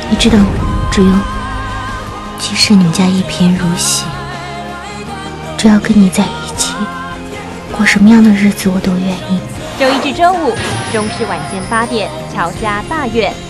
你知道，芷庸，即使你们家一贫如洗，只要跟你在一起，过什么样的日子我都愿意。 周一至周五中视晚间8点，乔家大院。